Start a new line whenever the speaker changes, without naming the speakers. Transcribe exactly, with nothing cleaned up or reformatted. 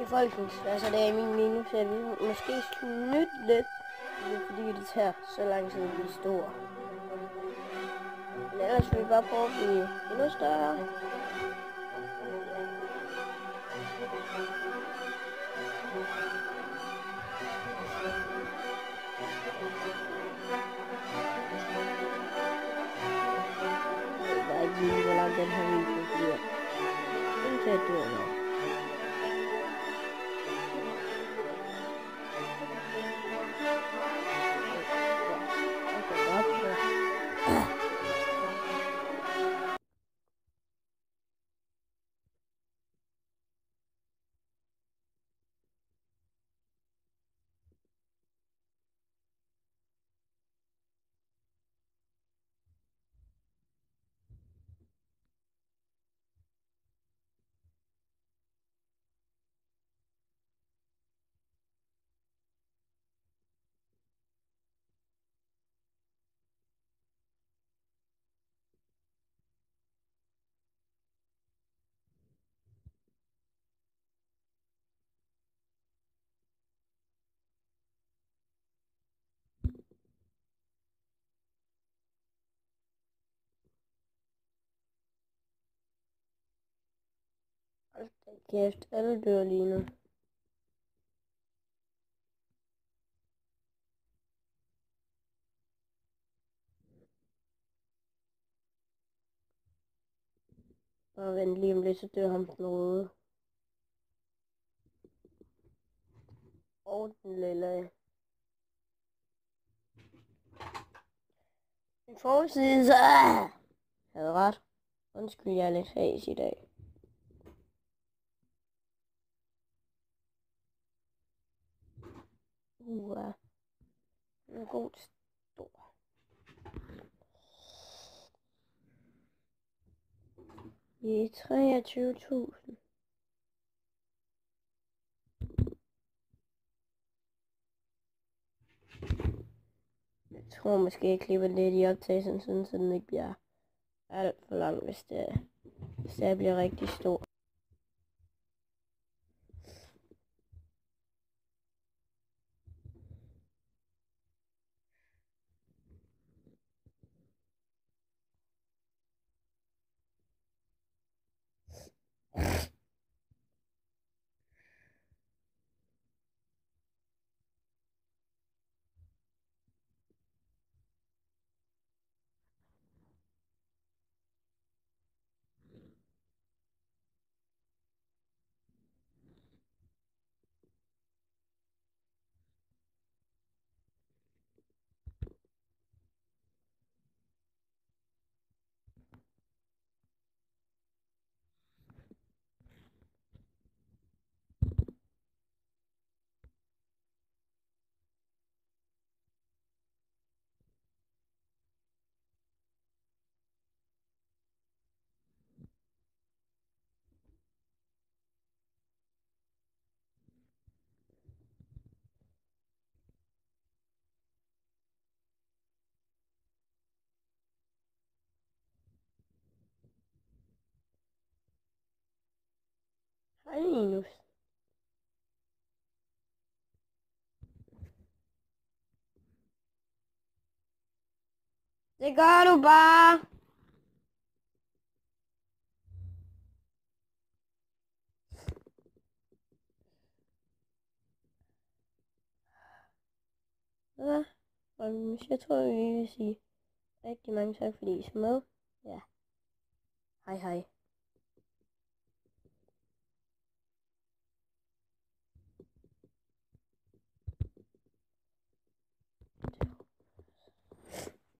i folkens, altså det er min minus, at vi måske snydt lidt, det er fordi det tager så lang tid at blive stor. Men ellers vil vi bare prøve at blive endnu større. Jeg ved bare ikke lige, hvor langt den her video bliver. Den kan jeg dø nok. Hold da kæft, alle dør lige nu. Og vent lige om lidt, så dør ham den røde. Og den lille. En forside, så jeg havde ret. Undskyld, jeg er lidt hæs i dag. Uha. En god stor. Vi er treogtyve tusind. Jeg tror måske, jeg klipper lidt i optagelsen, sådan, så den ikke bliver alt for lang, hvis det, hvis det bliver rigtig stor. Hej Linus. Det gør du bare. Ja, og jeg tror, vi vil sige rigtig mange tak, fordi I så med. Ja. Hej hej.